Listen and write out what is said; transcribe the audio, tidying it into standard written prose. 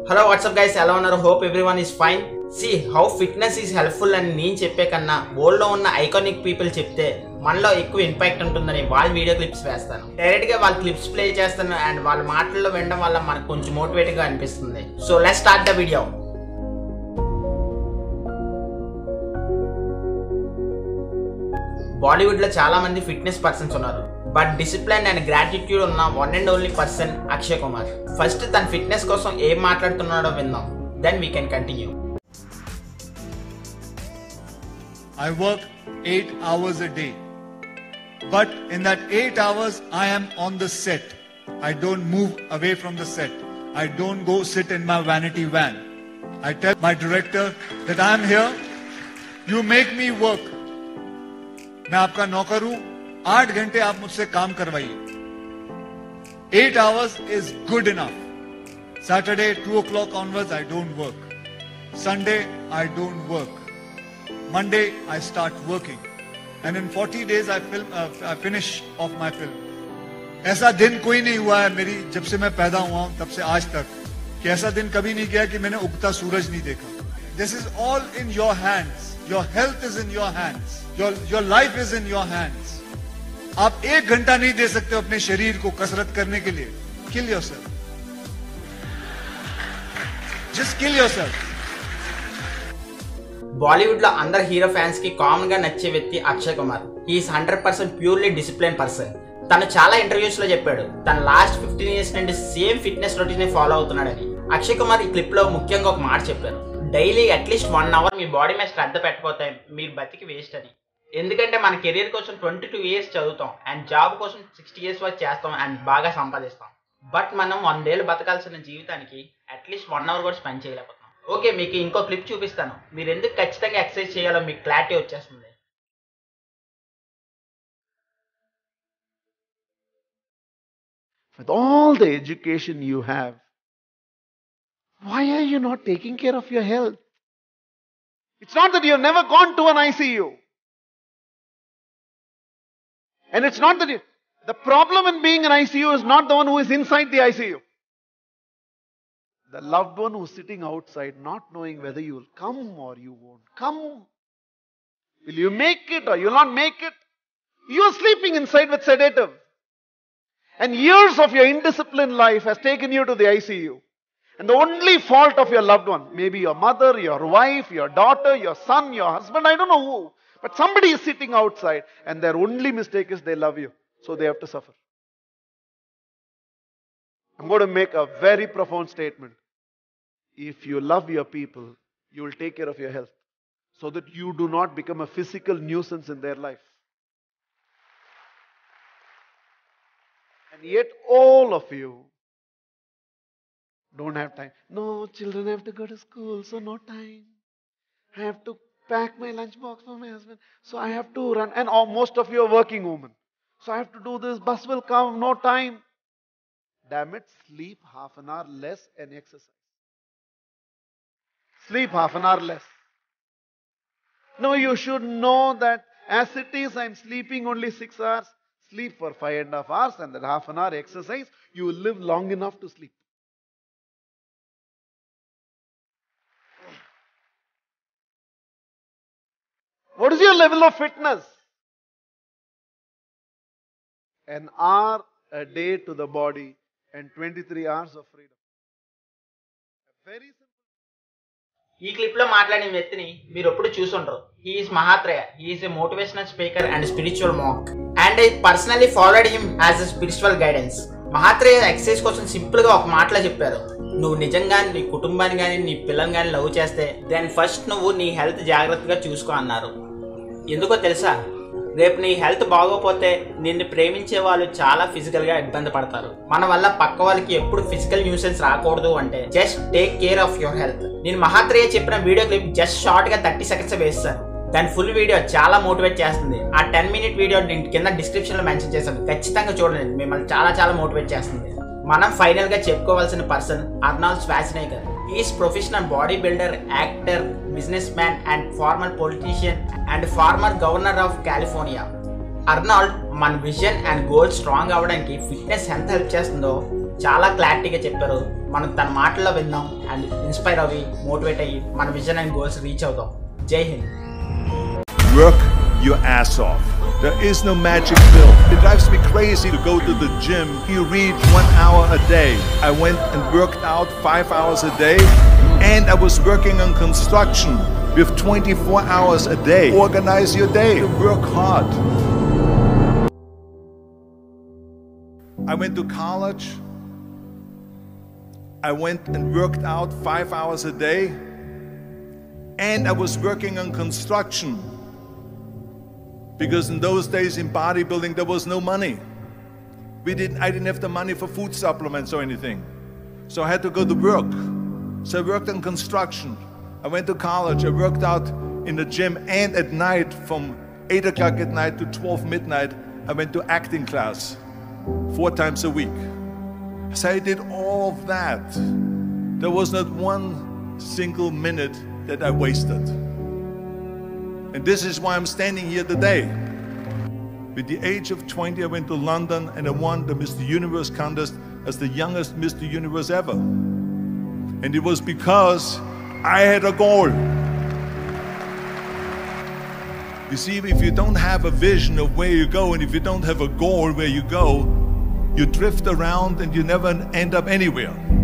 Hello WhatsApp guys, ఎలా ఉన్నారు? Hope everyone is fine. See how fitness is helpful అని నేను చెప్పే కన్నా వరల్డ్ లో ఉన్న ఐకానిక్ పీపుల్ చెప్తే మనలో ఎక్కువ ఇంపాక్ట్ ఉంటుందని వాళ్ళ వీడియో క్లిప్స్ వేస్తాను. డైరెక్ట్ గా వాళ్ళ క్లిప్స్ ప్లే చేస్తాను అండ్ వాళ్ళ మాటల్లో వినడం వల్ల మనకు కొంచెం మోటివేట్ గా అనిపిస్తుంది. So let's start the video. Bollywood లో చాలా మంది ఫిట్నెస్ పర్సన్స్ ఉన్నారు, బట్ డిసిప్లిన్ అండ్ గ్రాటిట్యూడ్ ఉన్న one and only person Akshay Kumar. First తన ఫిట్నెస్ కోసం ఏం మాట్లాడుతున్నాడో విందాం, then we can continue. I work 8 hours a day, but in that 8 hours I am on the set. I don't move away from the set. I don't go sit in my vanity van. I tell my director that I am here, you make me work. मैं आपका नौकर हूं, 8 घंटे आप मुझसे काम करवाइए. 8 hours is good enough. Saturday 2 o'clock onwards I don't work. Sunday I don't work. Monday I start working, and in 40 days I finish off my film. ऐसा दिन कोई नहीं हुआ है मेरी जब से मैं पैदा हुआ हूं तब से आज तक कि ऐसा दिन कभी नहीं गया कि मैंने उगता सूरज नहीं देखा. This is all in your hands. Your health is in your hands. Your life is in your hands. आप 1 घंटा नहीं दे सकते हो अपने शरीर को कसरत करने के लिए. Kill yourself. Just kill yourself. Bollywood లో అందరు హీరో ఫ్యాన్స్ కి కామన్ గా నచ్చే వ్యక్తి Akshay Kumar. He's 100% purely discipline person. తను చాలా ఇంటర్వ్యూస్ లో చెప్పాడు తన లాస్ట్ 15 years నుండి సేమ్ ఫిట్నెస్ రొటీన్ ఫాలో అవుతున్నాడని. అక్షయ్ కుమార్ ఈ క్లిప్ లో ముఖ్యంగా ఒక మాట చెప్పారు, డైలీ అట్లీస్ట్ 1 hour మీ బాడీ మీద శ్రద్ధ పెట్టకపోతే మీరు బతికి వేస్ట్ అని. ఎందుకంటే మన కెరీర్ కోసం 22 years చదువుతాం అండ్ జాబ్ కోసం 60 years వరకు చేస్తాం అండ్ బాగా సంపాదిస్తాం. బట్ మనం 100 ఏళ్ళు బతకాల్సిన జీవితానికి అట్లీస్ట్ 1 hour కూడా స్పెండ్ చేయలేకపోతాం. ఓకే, మీకు ఇంకో క్లిప్ చూపిస్తాను, మీరు ఎందుకు ఖచ్చితంగా ఎక్సర్సైజ్ చేయాలో మీకు క్లారిటీ వచ్చేస్తుంది. With all the education you have, why are you not taking care of your health? It's not that you have never gone to an ICU. And it's not that the problem in being an ICU is not the one who is inside the ICU. The loved one who's sitting outside, not knowing whether you will come or you won't come. Will you make it or you will not make it? You are sleeping inside with sedative. And years of your indisciplined life has taken you to the ICU. And the only fault of your loved one, maybe your mother, your wife, your daughter, your son, your husband, I don't know who, but somebody is sitting outside and their only mistake is they love you. So they have to suffer. I'm going to make a very profound statement. If you love your people, you will take care of your health so that you do not become a physical nuisance in their life. And yet all of you don't have time. No, children have to go to school, so no time. I have to pack my lunchbox for my husband, so I have to run. And most of you are working women, so I have to do this. Bus will come, no time. Damn it, sleep half an hour less and exercise. Sleep half an hour less. No, you should know that as it is, I'm sleeping only 6 hours. Sleep for 5.5 hours and that half an hour exercise, you will live long enough to sleep. What is your level of fitness? An hour a day to the body and 23 hours of freedom. Very simple. ఈ clip లో మాట్లాడిన వ్యక్తిని మీరు ఎప్పుడు చూసుంటారు. He's Mahatria. He's a motivational speaker and spiritual monk and I personally followed him as a spiritual guidance. Mahatria exercise కోసం simple గా ఒక మాటలో చెప్పారు, నువ్వు నిజంగా నీ కుటుంబాన్ని కానీ నీ పిల్లల్ని కానీ లవ్ చేస్తే దెన్ ఫస్ట్ నువ్వు నీ హెల్త్ జాగ్రత్తగా చూసుకో అన్నారు. ఎందుకో తెలుసా, రేపు నీ హెల్త్ బాగోపోతే నిన్ను ప్రేమించే వాళ్ళు చాలా ఫిజికల్ గా ఇబ్బంది పడతారు. మన వల్ల పక్క వాళ్ళకి ఎప్పుడు ఫిజికల్ న్యూసెన్స్ రాకూడదు అంటే just take care of your health. నేను మహాత్రేయ చెప్పిన వీడియో క్లిప్ జస్ట్ షార్ట్ గా 30 seconds వేస్తాను. దాని ఫుల్ వీడియో చాలా మోటివేట్ చేస్తుంది. ఆ 10-minute వీడియో నేను కింద డిస్క్రిప్షన్ లో మెన్షన్ చేశాను, ఖచ్చితంగా చూడండి, మిమ్మల్ని చాలా చాలా మోటివేట్ చేస్తుంది. మనం ఫైనల్ గా చెప్పుకోవాల్సిన person Arnold Schwarzenegger. He is professional bodybuilder, actor, businessman and former politician and former governor of California. Arnold మన విజన్ అండ్ గోల్ స్ట్రాంగ్ అవ్వడానికి ఫిట్నెస్ ఎంత హెల్ప్ చేస్తుందో చాలా క్లారిటీగా చెప్పారు. మనం తన మాటల్లో విందాం అండ్ ఇన్స్పైర్ అవ్వి మోటివేట్ అయ్యి మన విజన్ అండ్ గోల్స్ రీచ్ అవుదాం. జై Hind. Work your ass off. There is no magic pill. It drives me crazy to go to the gym. You read 1 hour a day. I went and worked out 5 hours a day, and I was working on construction with 24 hours a day. Organize your day. Work hard. I went to college. I went and worked out 5 hours a day, and I was working on construction. Because in those days in bodybuilding there was no money. I didn't have the money for food supplements or anything. So I had to go to work. So I worked on construction. I went to college. I worked out in the gym, and at night from 8 o'clock at night to 12 midnight I went to acting class 4 times a week. So I did all of that. There was not one single minute that I wasted. And this is why I'm standing here today. With the age of 20, I went to London and I won the Mr. Universe contest as the youngest Mr. Universe ever. And it was because I had a goal. You see, if you don't have a vision of where you go, and if you don't have a goal where you go, you drift around and you never end up anywhere.